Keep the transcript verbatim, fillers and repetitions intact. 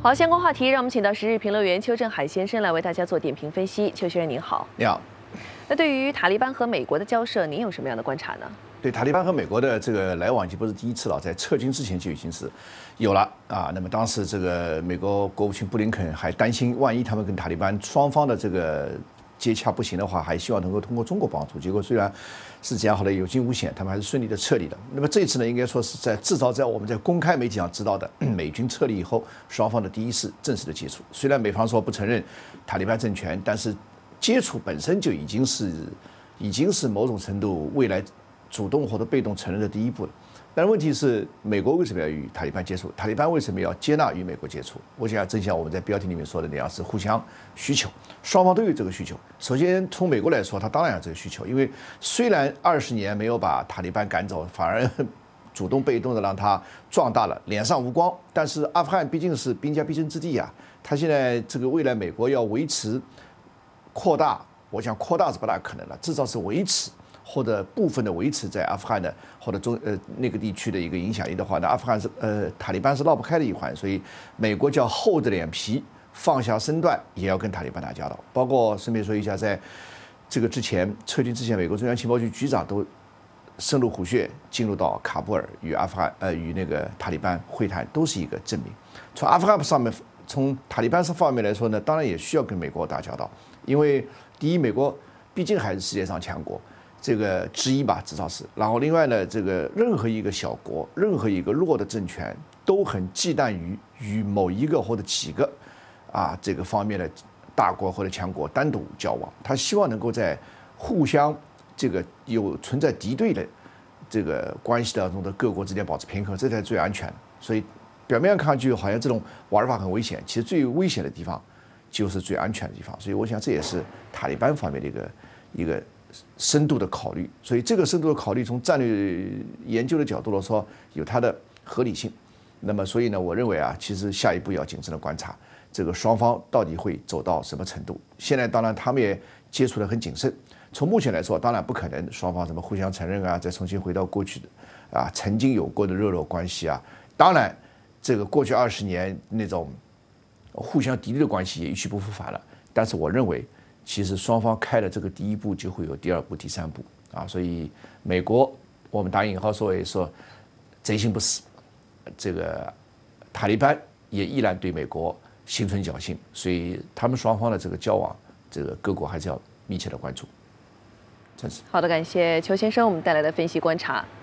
好，相关话题，让我们请到时事评论员邱正海先生来为大家做点评分析。邱先生您好， 你好。 那对于塔利班和美国的交涉，您有什么样的观察呢？ 对塔利班和美国的这个来往已经不是第一次了，在撤军之前就已经是有了啊。那么当时这个美国国务卿布林肯还担心，万一他们跟塔利班双方的这个接洽不行的话，还希望能够通过中国帮助。结果虽然是这样，后来有惊无险，他们还是顺利的撤离了。那么这一次呢，应该说是在至少在我们在公开媒体上知道的，美军撤离以后，双方的第一次正式的接触。虽然美方说不承认塔利班政权，但是接触本身就已经是已经是某种程度未来主动或者被动承认的第一步了。但是问题是，美国为什么要与塔利班接触？塔利班为什么要接纳与美国接触？我想正像我们在标题里面说的那样，是互相需求，双方都有这个需求。首先从美国来说，他当然有这个需求，因为虽然二十年没有把塔利班赶走，反而主动被动的让他壮大了，脸上无光。但是阿富汗毕竟是兵家必争之地啊，他现在这个未来美国要维持扩大，我想扩大是不大可能了，至少是维持。或者部分的维持在阿富汗的或者中呃那个地区的一个影响力的话，那阿富汗是呃塔利班是绕不开的一环，所以美国叫厚着脸皮放下身段也要跟塔利班打交道。包括顺便说一下，在这个之前撤军之前，美国中央情报局局长都深入虎穴进入到喀布尔与阿富汗呃与那个塔利班会谈，都是一个证明。从阿富汗上面，从塔利班这方面来说呢，当然也需要跟美国打交道，因为第一，美国毕竟还是世界上强国。这个之一吧，至少是。然后另外呢，这个任何一个小国，任何一个弱的政权，都很忌惮于与某一个或者几个啊这个方面的大国或者强国单独交往。他希望能够在互相这个有存在敌对的这个关系当中的各国之间保持平衡，这才是最安全的。所以表面上看上去好像这种玩法很危险，其实最危险的地方就是最安全的地方。所以我想这也是塔利班方面的一个一个。深度的考虑，所以这个深度的考虑，从战略研究的角度来说，有它的合理性。那么，所以呢，我认为啊，其实下一步要谨慎的观察，这个双方到底会走到什么程度。现在当然他们也接触得很谨慎。从目前来说，当然不可能双方什么互相承认啊，再重新回到过去的啊曾经有过的热络关系啊。当然，这个过去二十年那种互相敌对的关系也一去不复返了。但是我认为。其实双方开了这个第一步，就会有第二步、第三步啊，所以美国我们打引号说为说贼心不死，这个塔利班也依然对美国心存侥幸，所以他们双方的这个交往，这个各国还是要密切的关注。真是好的，感谢邱先生我们带来的分析观察。